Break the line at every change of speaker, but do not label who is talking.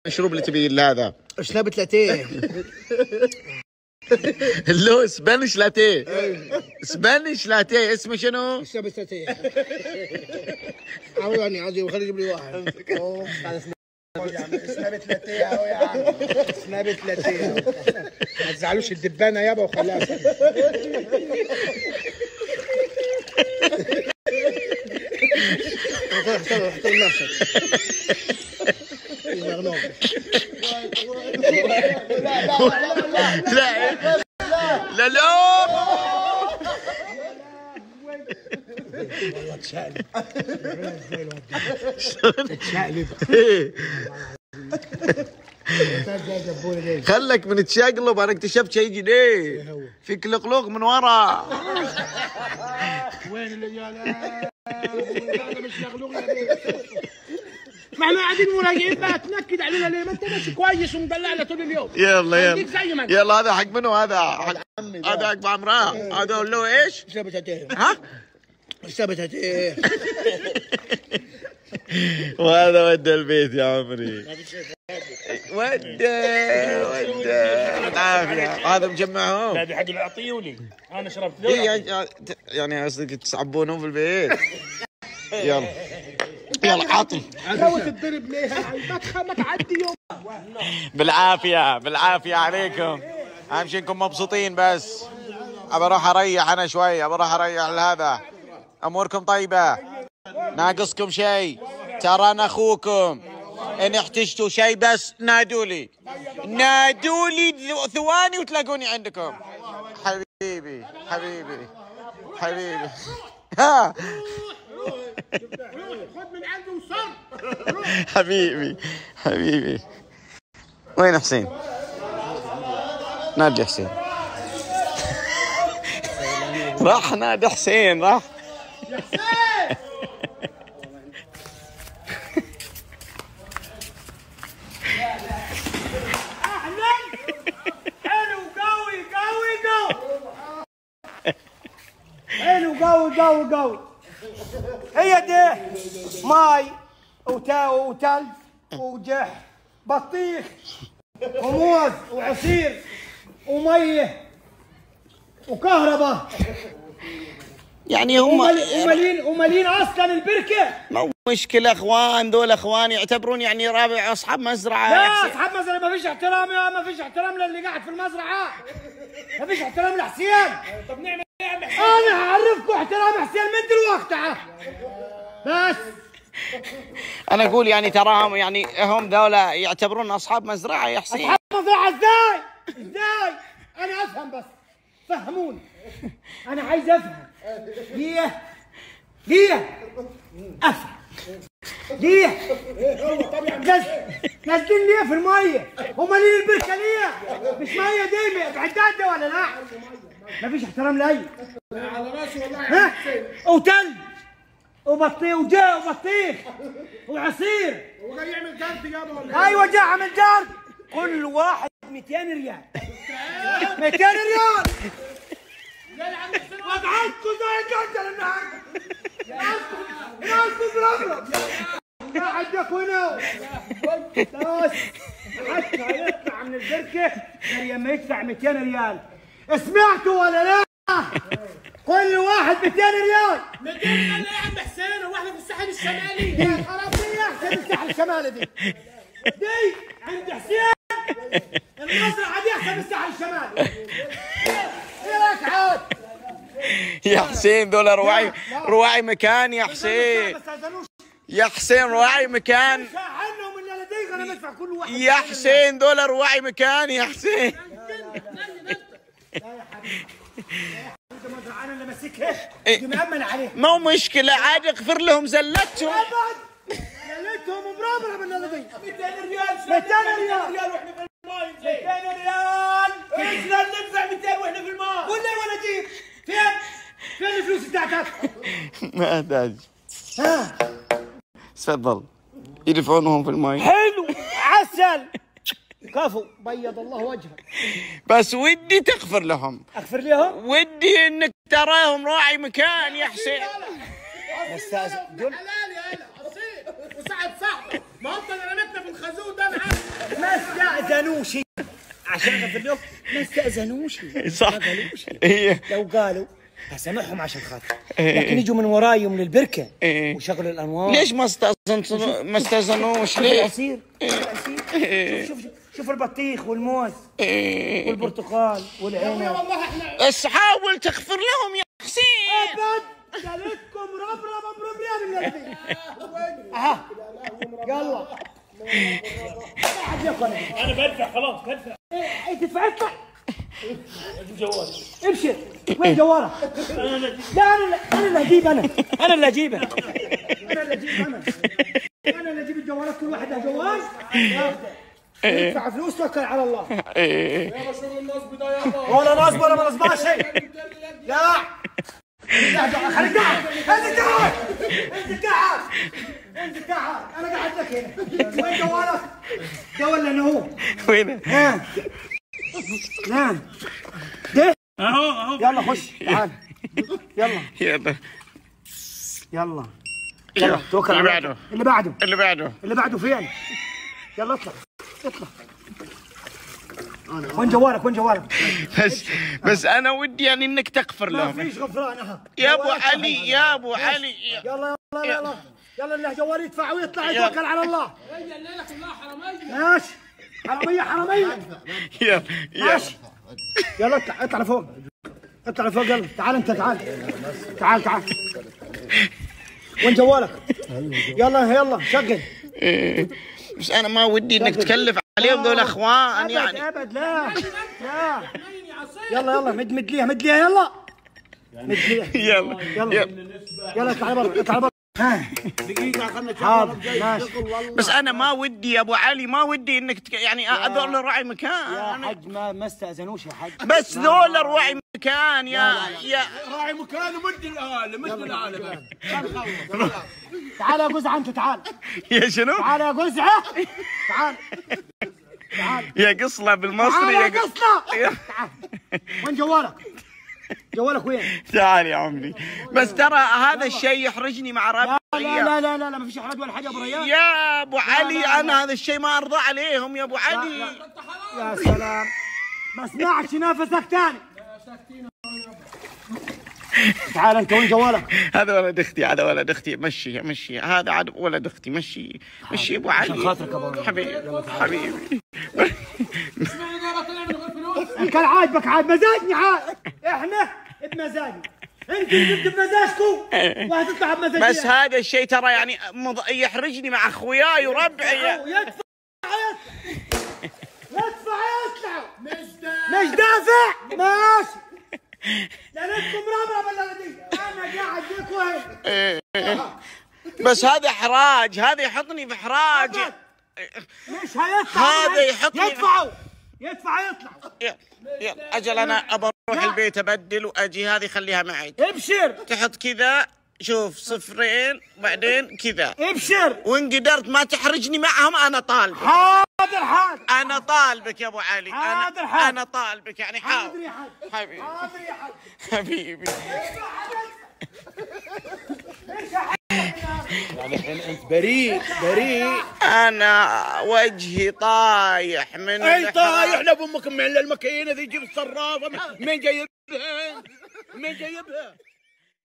المشروب اللي تبيه هذا؟
شنبة لاتيه.
اللو سبانيش لاتيه. سبانيش لاتيه اسمه شنو؟
شنبة لاتيه. عاوزني عايز يخلي يجيب لي واحد. شنبة لاتيه اهو يا عم. شنبة لاتيه. ما تزعلوش الدبانة يابا وخليها. احترم نفسك.
لا لا
والله تشقلب. تشقلب.
خلك من تشقلب. انا اكتشفت شيء جديد، في كلقلوق من ورا.
وين الرجال؟ مش لغلوق. ما احنا قاعدين مراجعين بقى تنكد علينا ليه؟ ما انت ماشي كويس ومدلعنا طول اليوم.
يلا
يلا
يلا هذا حق منو؟ هذا حق عمران. هذا اللي هو ايش؟
ثبتت.
ها؟
ثبتت.
وهذا ودى البيت يا عمري. ودى العافية. هذا مجمعهم.
هذه حق العطيولي. انا شربت له.
يعني قصدك تصعبونهم في البيت. يلا عاطل.
عاوز تضرب ليه؟ ما تعدي يوم.
بالعافية عليكم. اهم شيء انكم مبسوطين. بس ابى اروح اريح انا شوي. ابى اروح اريح لهذا. اموركم طيبة؟ ناقصكم شيء؟ ترى انا اخوكم. ان احتجتوا شيء بس نادولي ثواني وتلاقوني عندكم. حبيبي ها
خذ من عنده وصل.
حبيبي وين حسين؟ نادي حسين. راح نادي حسين. راح
يا حسين. اهلا. حلو قوي. حلو قوي. هي ده ماي وتلج وجح بطيخ وموز وعصير وميه وكهرباء.
يعني هم
ومالين اصلا البركه.
مو مشكلة اخوان. دول اخوان يعتبرون يعني رابع اصحاب مزرعة.
لا اصحاب مزرعه ما فيش احترام. ما فيش احترام للي قاعد في المزرعه. ما فيش احترام لحسين. طب نعمل ايه يا عم حسين؟ انا هعرفكم احترام حسين من دلوقتي. بس
انا اقول يعني تراهم يعني هم ذولا يعتبرون اصحاب مزرعة يا حسين.
اصحاب مزرعه ازاي؟ انا افهم بس فهموني. انا عايز افهم ليه افهم ليه نازلين ليه في الميه؟ هم ليه البركه ليه؟ مش ميه دايما بعداد ده ولا لا؟ مفيش احترام لي. على راسي والله. ها وتلج وبطيخ وعصير. هو جاي يعمل جرد يابا ولا؟ ايوه جاي عامل جرد. كل واحد 200 ريال. 200 ريال. وضعتكم زي الجردل النهارده. ناسكم بربرب. قاعدك هنا. بس حتى يطلع من البركه غير ما يدفع 200 ريال. سمعتوا ولا لا؟ كل واحد 200 ريال. 200 ريال يا عم حسين. واحده في الساحل الشمالي. يا خلاص دي احسن الساحل الشمالي دي عند حسين. المزرعه دي احسن من الساحل الشمالي. ايه رايك عاد؟
يا حسين دول رواعي مكان يا حسين. يا حسين رواعي مكان. يا حسين دول رواعي مكان يا حسين.
انا اللي ماسكها مأمن عليها.
مو مشكلة عاد اغفر لهم زلتهم.
زلتهم وبرابرة من الذي 200 ريال. 200 ريال واحنا في الماء. 200 ريال. ايش ندفع 200 واحنا في الماء؟ ولا جيب. فين الفلوس بتاعتك؟
ما احتاج. تفضل يدفعونهم في الماء.
حلو عسل. كفو بيض الله وجهك.
بس ودي تغفر لهم.
اغفر لهم؟
ودي انك تراهم راعي مكان يا حسين.
استاذ دول حلال يا هلا اصيل وسعد صاحبه. ما هم رمتنا في الخازوق ده انا عارف. استأذنوش عشان اغفر لهم، ما استأذنوش
صح.
ما قالوش.
إيه.
لو قالوا هسامحهم عشان خاطر، لكن يجوا من وراي ومن البركه وشغلوا الانوار.
ليش ما استأذنوش ليه؟
العصير شوف البطيخ والموز والبرتقال والعنب.
بس حاول تغفر لهم يا حسين.
ابد جالتكم ربرب من قلبي. اها يلا
انا بدفع خلاص بدفع.
انت دفعت؟ ابشر. وين جوالك؟ لا انا اللي اجيب انا اللي اجيب الجوالات. كل واحد له جوال يدفع فلوس توكل على الله. ولا نصب ولا ما نصباش شيء. لا خليك قاعد. انت قاعد انا قاعد لك هنا. وين جوالك؟ جوال لانه هو
وين؟
نعم ده
اهو
يلا خش تعال. يلا توكل
اللي
على
بعده.
اللي بعده فين؟ يلا اطلع. وين جوالك؟
بس انا ودي يعني انك تغفر
ما
لهم.
فيش غفران.
يا ابو علي
يلا اللي جوالي يدفع ويطلع يتوكل على الله. الليله كلها حراميه. ماشي حراميه. ماشي. يلا اطلع لفوق. يلا تعال انت تعال. وين جوالك؟ يلا شغل.
بس انا ما ودي انك تكلف عليهم ذول اخوان يعني.
ابد لا يلا مد ليها يلا مد ليها. يلا اطلع برا. دقيقة خلنا نشوف.
بس انا ما ودي يا ابو علي، ما ودي انك يعني هذول الرعي مكان
يا حج ما استأذنوش يا حج.
بس ذول الرعي مكان يا
راعي مكان ومد الآلة
تعال يا قزعة انت تعال.
يا شنو؟
تعال يا قزعة تعال.
يا قصلة بالمصري
يا قصلة. تعال. وين جوالك وين؟
تعال يا عمري. بس ترى هذا الشيء يحرجني مع ربعي.
لا ما فيش احد ولا حاجه ابو ريان.
يا ابو علي انا هذا الشيء ما ارضى عليهم يا ابو علي.
يا سلام ما اسمعش نفسك ثاني. تعال انت. وين جوالك؟
هذا ولد اختي مشي هذا عاد ولد اختي مشي ابو علي.
عشان خاطرك ابو
حبيبي.
كان عاجبك عاد مزاجني عاد. احنا بمزاجي انت جبت بمزاجكم وهتطلع بمزاجي.
بس هذا الشيء ترى يعني يحرجني مع اخوياي وربعي.
يدفع يطلع. مش دافع. ماشي. لانكم رابع دي. انا قاعد لك وين.
بس هذا احراج، هذا يحطني في احراج.
مش هيطلع.
هذا يحطني
يدفع يطلع.
يلا اجل انا ابى اروح البيت ابدل واجي. هذه خليها معي.
ابشر.
تحط كذا شوف صفرين بعدين كذا.
ابشر.
وان قدرت ما تحرجني معهم انا طالبك.
حاضر.
انا طالبك يا ابو علي. انا طالبك يعني حاضر
يا حاج.
حبيبي.
يعني الحين انت بريء
انا وجهي طايح من
اي طايح لابو امك من الماكينه ذي، جيب الصرافه. من جايبها